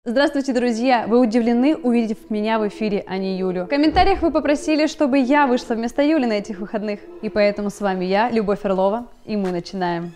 Здравствуйте, друзья! Вы удивлены, увидев меня в эфире, а не Юлю. В комментариях вы попросили, чтобы я вышла вместо Юли на этих выходных. И поэтому с вами я, Любовь Орлова, и мы начинаем.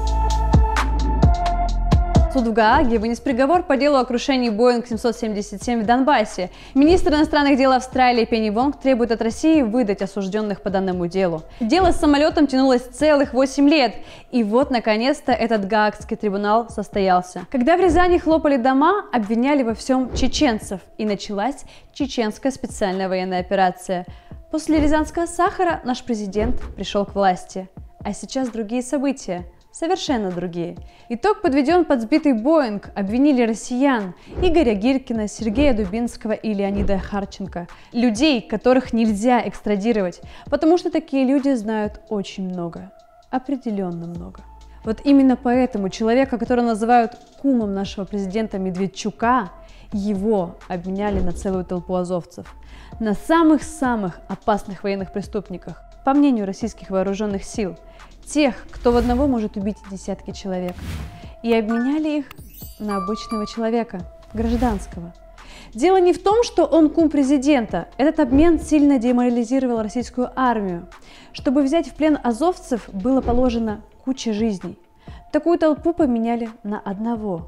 Суд в Гааге вынес приговор по делу о крушении Boeing 777 в Донбассе. Министр иностранных дел Австралии Пенни Вонг требует от России выдать осужденных по данному делу. Дело с самолетом тянулось целых 8 лет. И вот, наконец-то, этот гаагский трибунал состоялся. Когда в Рязани хлопали дома, обвиняли во всем чеченцев. И началась чеченская специальная военная операция. После рязанского сахара наш президент пришел к власти. А сейчас другие события. Совершенно другие. Итог подведен под сбитый Боинг. Обвинили россиян Игоря Гиркина, Сергея Дубинского и Леонида Харченко. Людей, которых нельзя экстрадировать, потому что такие люди знают очень много. Определенно много. Вот именно поэтому человека, которого называют кумом нашего президента Медведчука, его обменяли на целую толпу азовцев. На самых-самых опасных военных преступниках, по мнению российских вооруженных сил. Тех, кто в одного может убить десятки человек. И обменяли их на обычного человека, гражданского. Дело не в том, что он кум президента. Этот обмен сильно деморализировал российскую армию. Чтобы взять в плен азовцев, было положено куча жизней. Такую толпу поменяли на одного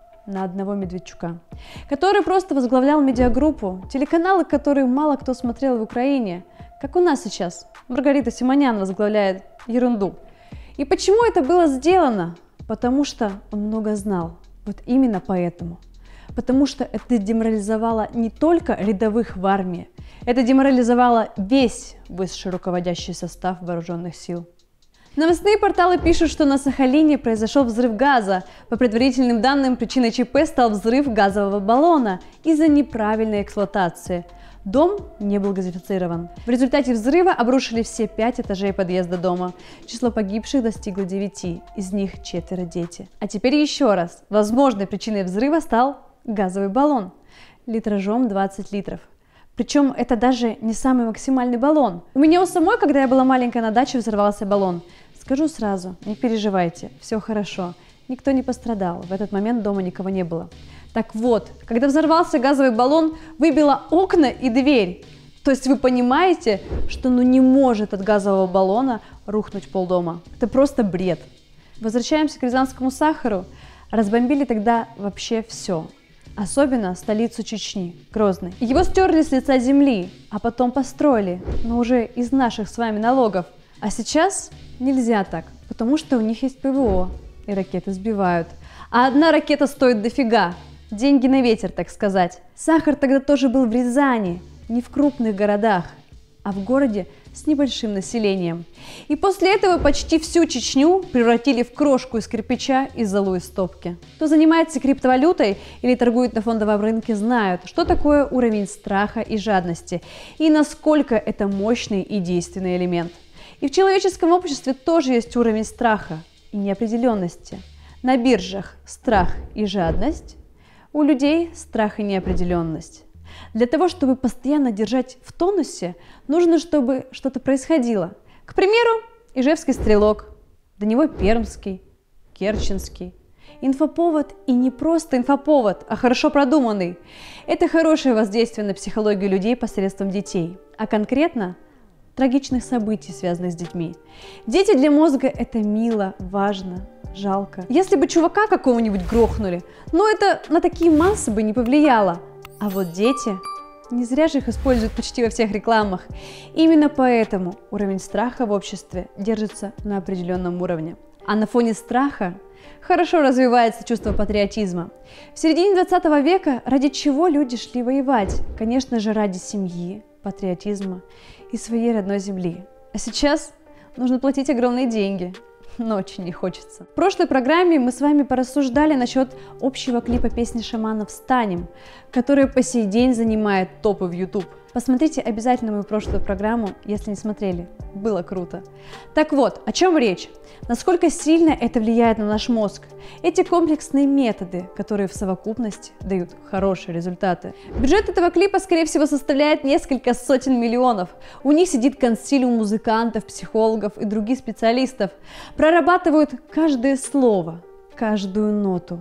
Медведчука, который просто возглавлял медиагруппу, телеканалы, которые мало кто смотрел в Украине, как у нас сейчас. Маргарита Симонян возглавляет ерунду. И почему это было сделано? Потому что он много знал. Вот именно поэтому. Потому что это деморализовало не только рядовых в армии, это деморализовало весь высший руководящий состав вооруженных сил. Новостные порталы пишут, что на Сахалине произошел взрыв газа. По предварительным данным, причиной ЧП стал взрыв газового баллона из-за неправильной эксплуатации. Дом не был газифицирован. В результате взрыва обрушили все 5 этажей подъезда дома. Число погибших достигло 9, из них 4 дети. А теперь еще раз. Возможной причиной взрыва стал газовый баллон литражом 20 литров. Причем это даже не самый максимальный баллон. У меня у самой, когда я была маленькая, на даче взорвался баллон. Скажу сразу, не переживайте, все хорошо. Никто не пострадал, в этот момент дома никого не было. Так вот, когда взорвался газовый баллон, выбило окна и дверь. То есть вы понимаете, что не может от газового баллона рухнуть полдома. Это просто бред. Возвращаемся к рязанскому сахару. Разбомбили тогда вообще все. Особенно столицу Чечни, Грозный. Его стерли с лица земли, а потом построили, но уже из наших с вами налогов. А сейчас нельзя так, потому что у них есть ПВО, и ракеты сбивают. А одна ракета стоит дофига. Деньги на ветер, так сказать. Сахар тогда тоже был в Рязани, не в крупных городах, а в городе с небольшим населением. И после этого почти всю Чечню превратили в крошку из кирпича и золу из стопки. Кто занимается криптовалютой или торгует на фондовом рынке, знают, что такое уровень страха и жадности, и насколько это мощный и действенный элемент. И в человеческом обществе тоже есть уровень страха и неопределенности. На биржах страх и жадность, у людей страх и неопределенность. Для того, чтобы постоянно держать в тонусе, нужно, чтобы что-то происходило. К примеру, Ижевский стрелок, до него Пермский, Керченский. Инфоповод, и не просто инфоповод, а хорошо продуманный. Это хорошее воздействие на психологию людей посредством детей, а конкретно трагичных событий, связанных с детьми. Дети для мозга – это мило, важно, жалко. Если бы чувака какого-нибудь грохнули, это на такие массы бы не повлияло. А вот дети, не зря же их используют почти во всех рекламах. Именно поэтому уровень страха в обществе держится на определенном уровне. А на фоне страха хорошо развивается чувство патриотизма. В середине 20 века ради чего люди шли воевать? Конечно же, ради семьи, патриотизма и своей родной земли. А сейчас нужно платить огромные деньги. Но очень не хочется. В прошлой программе мы с вами порассуждали насчет общего клипа песни Шаманов «Встанем», который по сей день занимает топы в YouTube. Посмотрите обязательно мою прошлую программу, если не смотрели. Было круто. Так вот, о чем речь? Насколько сильно это влияет на наш мозг? Эти комплексные методы, которые в совокупности дают хорошие результаты. Бюджет этого клипа, скорее всего, составляет несколько сотен миллионов. У них сидит консилиум музыкантов, психологов и других специалистов. Прорабатывают каждое слово, каждую ноту,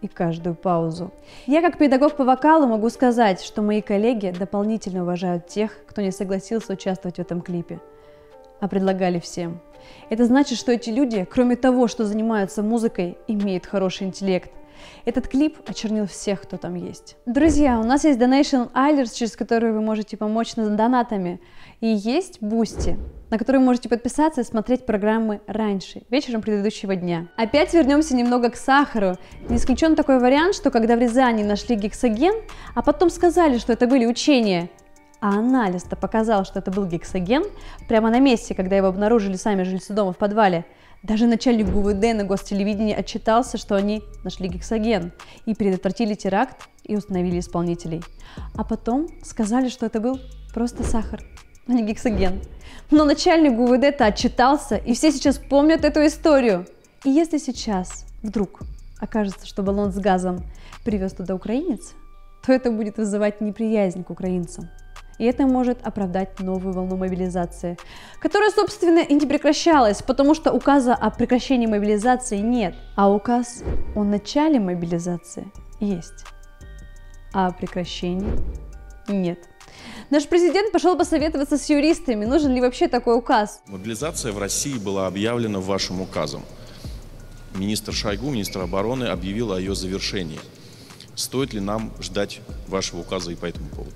и каждую паузу. Я как педагог по вокалу могу сказать, что мои коллеги дополнительно уважают тех, кто не согласился участвовать в этом клипе, а предлагали всем. Это значит, что эти люди, кроме того, что занимаются музыкой, имеют хороший интеллект. Этот клип очернил всех, кто там есть. Друзья, у нас есть Donation Alerts, через который вы можете помочь нас донатами. И есть Boosty, на который вы можете подписаться и смотреть программы раньше, вечером предыдущего дня. Опять вернемся немного к сахару. Не исключен такой вариант, что когда в Рязани нашли гексоген, а потом сказали, что это были учения, а анализ-то показал, что это был гексоген, прямо на месте, когда его обнаружили сами жильцы дома в подвале, даже начальник ГУВД на гостелевидении отчитался, что они нашли гексоген и предотвратили теракт и установили исполнителей. А потом сказали, что это был просто сахар, а не гексоген. Но начальник ГУВД-то отчитался, и все сейчас помнят эту историю. И если сейчас вдруг окажется, что баллон с газом привез туда украинец, то это будет вызывать неприязнь к украинцам. И это может оправдать новую волну мобилизации, которая, собственно, и не прекращалась, потому что указа о прекращении мобилизации нет, а указ о начале мобилизации есть, а о прекращении нет. Наш президент пошел посоветоваться с юристами, нужен ли вообще такой указ. Мобилизация в России была объявлена вашим указом. Министр Шойгу, министр обороны, объявил о ее завершении. Стоит ли нам ждать вашего указа и по этому поводу?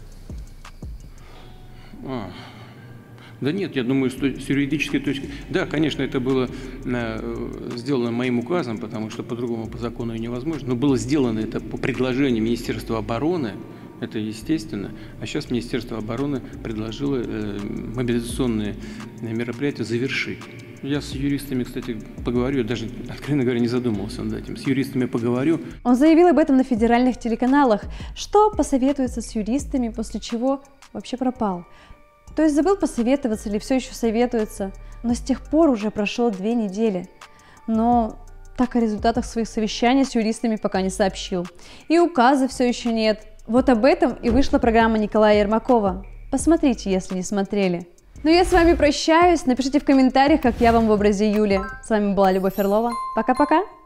Да нет, я думаю, что с юридической точки... Да, конечно, это было сделано моим указом, потому что по-другому по закону и невозможно. Но было сделано это по предложению Министерства обороны, это естественно. А сейчас Министерство обороны предложило мобилизационные мероприятия завершить. Я с юристами, кстати, поговорю, я даже, откровенно говоря, не задумывался над этим. С юристами поговорю. Он заявил об этом на федеральных телеканалах, что посоветуется с юристами, после чего вообще пропал. То есть забыл посоветоваться или все еще советуется, но с тех пор уже прошло 2 недели. Но так о результатах своих совещаний с юристами пока не сообщил. И указа все еще нет. Вот об этом и вышла программа Николая Ермакова. Посмотрите, если не смотрели. Ну я с вами прощаюсь, напишите в комментариях, как я вам в образе Юли. С вами была Любовь Орлова. Пока-пока!